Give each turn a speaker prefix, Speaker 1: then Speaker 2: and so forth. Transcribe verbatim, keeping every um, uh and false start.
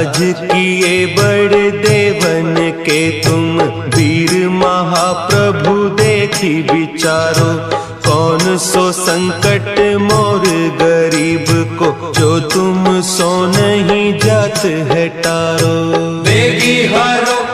Speaker 1: राज किए बड़े देवन के तुम, वीर महाप्रभु देखी विचारो। कौन सो संकट मोर गरीब को, जो तुम सो नहीं जात है टारो।
Speaker 2: बेगी हारो